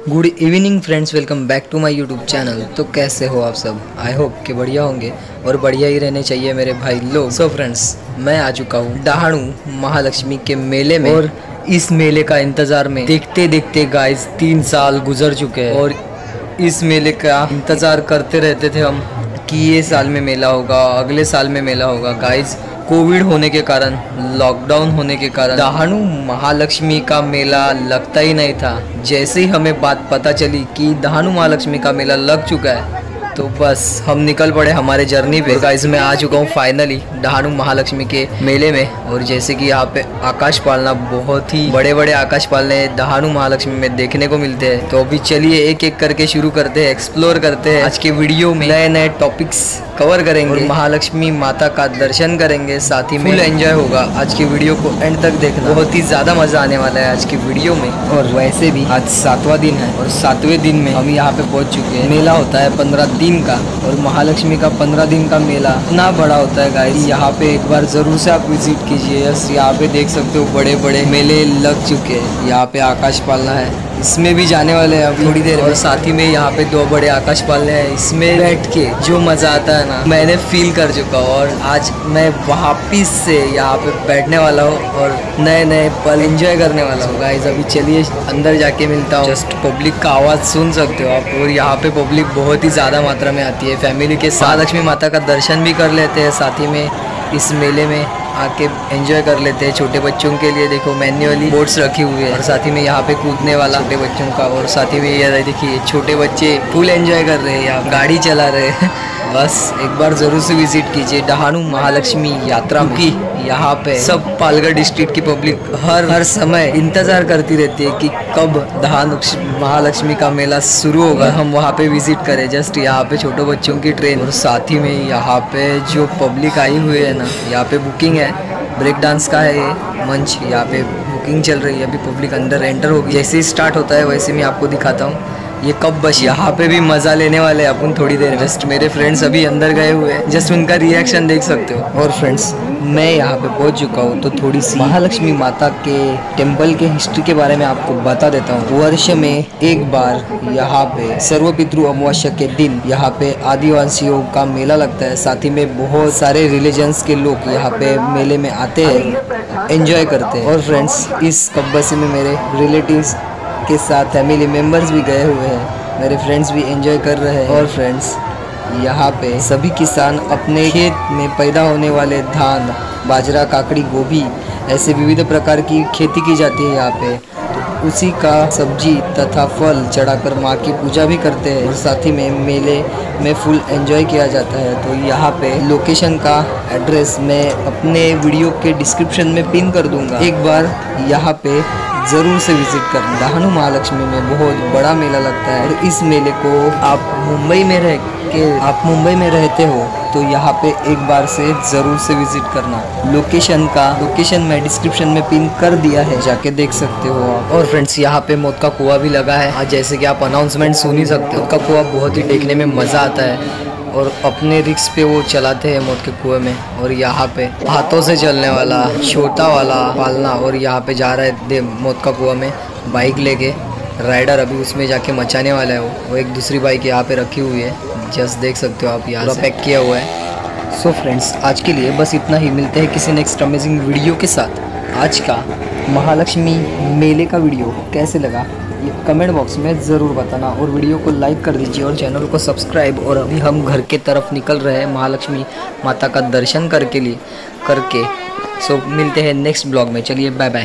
Good evening friends, welcome back to my YouTube channel. तो कैसे हो आप सब? आई होप कि बढ़िया होंगे और बढ़िया ही रहने चाहिए मेरे भाई लोग। सो फ्रेंड्स, मैं आ चुका हूँ डहाणू महालक्ष्मी के मेले में और इस मेले का इंतज़ार में देखते देखते गाइस 3 साल गुजर चुके हैं और इस मेले का इंतज़ार करते रहते थे हम कि ये साल में मेला होगा, अगले साल में मेला होगा। गाइस कोविड होने के कारण, लॉकडाउन होने के कारण डहाणू महालक्ष्मी का मेला लगता ही नहीं था। जैसे ही हमें बात पता चली कि डहाणू महालक्ष्मी का मेला लग चुका है तो बस हम निकल पड़े हमारे जर्नी पे। गाइस मैं आ चुका हूँ फाइनली डहाणू महालक्ष्मी के मेले में और जैसे कि यहाँ पे आकाश पालना, बहुत ही बड़े बड़े आकाश पालने डहाणू महालक्ष्मी में देखने को मिलते हैं। तो अभी चलिए एक एक करके शुरू करते हैं, एक्सप्लोर करते हैं। आज के वीडियो में नए नए टॉपिक्स कवर करेंगे और महालक्ष्मी माता का दर्शन करेंगे, साथ ही फुल एंजॉय होगा। आज के वीडियो को एंड तक देखना, बहुत ही ज़्यादा मज़ा आने वाला है आज की वीडियो में। और वैसे भी आज 7वां दिन है और 7वें दिन में हम यहाँ पे पहुँच चुके हैं। मेला होता है 15 दिन का और महालक्ष्मी का 15 दिन का मेला इतना बड़ा होता है गाइस। यहाँ पे एक बार ज़रूर से आप विजिट कीजिए। यस, यहाँ पे देख सकते हो बड़े बड़े मेले लग चुके हैं। यहाँ पे आकाश पालना है, इसमें भी जाने वाले हैं अभी थोड़ी देर और साथ ही में यहाँ पे 2 बड़े आकाश पालने हैं। इसमें बैठ के जो मज़ा आता है ना, मैंने फील कर चुका हूँ और आज मैं वापिस से यहाँ पे बैठने वाला हूँ और नए नए पल एंजॉय करने वाला हूँ। गाइस अभी चलिए अंदर जाके मिलता हूँ। जस्ट पब्लिक का आवाज़ सुन सकते हो आप और यहाँ पे पब्लिक बहुत ही ज़्यादा मात्रा में आती है। फैमिली के साथ लक्ष्मी माता का दर्शन भी कर लेते हैं, साथ ही में इस मेले में आके एंजॉय कर लेते हैं। छोटे बच्चों के लिए देखो मैन्युअली बोट्स रखी हुई है और साथ ही में यहाँ पे कूदने वाला छोटे बच्चों का, और साथ ही में ये देखिए छोटे बच्चे फुल एंजॉय कर रहे हैं, यहाँ गाड़ी चला रहे हैं। बस एक बार ज़रूर से विजिट कीजिए डहाणू महालक्ष्मी यात्रा की। यहाँ पे सब पालघर डिस्ट्रिक्ट की पब्लिक हर समय इंतज़ार करती रहती है कि कब डहाणू महालक्ष्मी का मेला शुरू होगा, हम वहाँ पे विजिट करें। जस्ट यहाँ पे छोटे बच्चों की ट्रेन और साथ ही में यहाँ पे जो पब्लिक आई हुई है ना, यहाँ पे बुकिंग है, ब्रेक डांस का है ये मंच। यहाँ पे बुकिंग चल रही है, अभी पब्लिक अंदर एंटर होगी। जैसे ही स्टार्ट होता है वैसे मैं आपको दिखाता हूँ ये कब। बस यहाँ पे भी मज़ा लेने वाले हैं अपन थोड़ी देर। जस्ट मेरे फ्रेंड्स अभी अंदर गए हुए हैं, जस्ट उनका रिएक्शन देख सकते हो। और फ्रेंड्स मैं यहाँ पे पहुँच चुका हूँ तो थोड़ी सी महालक्ष्मी माता के टेम्पल के हिस्ट्री के बारे में आपको बता देता हूँ। वर्ष में एक बार यहाँ पे सर्वपितृ अमावस्या के दिन यहाँ पे आदिवासियों का मेला लगता है। साथ ही में बहुत सारे रिलीजन्स के लोग यहाँ पे मेले में आते हैं, एंजॉय करते हैं। और फ्रेंड्स इस कब्बसी में मेरे रिलेटिव्स के साथ फैमिली मेम्बर्स भी गए हुए हैं, मेरे फ्रेंड्स भी एंजॉय कर रहे हैं। और फ्रेंड्स यहाँ पे सभी किसान अपने खेत में पैदा होने वाले धान, बाजरा, काकड़ी, गोभी ऐसे विविध प्रकार की खेती की जाती है यहाँ पे। तो उसी का सब्जी तथा फल चढ़ाकर माँ की पूजा भी करते हैं और साथ ही में मेले में फुल एंजॉय किया जाता है। तो यहाँ पे लोकेशन का एड्रेस मैं अपने वीडियो के डिस्क्रिप्शन में पिन कर दूँगा, एक बार यहाँ पे ज़रूर से विजिट करना। डहाणू महालक्ष्मी में बहुत बड़ा मेला लगता है और इस मेले को आप मुंबई में रहते हो तो यहाँ पे एक बार से ज़रूर से विजिट करना। लोकेशन मैं डिस्क्रिप्शन में पिन कर दिया है, जाके देख सकते हो आप। और फ्रेंड्स यहाँ पे मौत का कुआं भी लगा है। आज जैसे कि आप अनाउंसमेंट सुन ही सकते हो। मौत का कुआं बहुत ही देखने में मज़ा आता है और अपने रिक्स पे वो चलाते हैं मौत के कुएं में। और यहाँ पे हाथों से चलने वाला छोटा वाला पालना और यहाँ पे जा रहा है मौत का कुआं में बाइक लेके राइडर, अभी उसमें जाके मचाने वाला है। वो एक दूसरी बाइक यहाँ पे रखी हुई है, जस्ट देख सकते हो आप, यहाँ से पैक किया हुआ है। सो फ्रेंड्स आज के लिए बस इतना ही, मिलते हैं किसी नेक्स्ट अमेजिंग वीडियो के साथ। आज का महालक्ष्मी मेले का वीडियो कैसे लगा ये कमेंट बॉक्स में ज़रूर बताना और वीडियो को लाइक कर दीजिए और चैनल को सब्सक्राइब। और अभी हम घर के तरफ निकल रहे हैं महालक्ष्मी माता का दर्शन करके। सो मिलते हैं नेक्स्ट ब्लॉग में। चलिए बाय बाय।